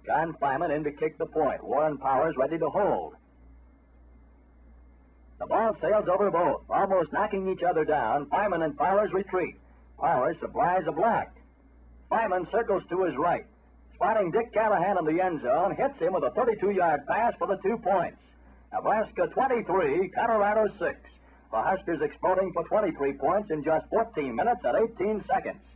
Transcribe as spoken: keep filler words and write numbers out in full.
John Fiman in to kick the point. Warren Powers ready to hold. The ball sails over both, almost knocking each other down. Fiman and Powers retreat. Powers supplies a block. Fiman circles to his right. Spotting Dick Callahan in the end zone, hits him with a thirty-two-yard pass for the two points. Nebraska twenty-three, Colorado six. The Huskers exploding for twenty-three points in just fourteen minutes and eighteen seconds.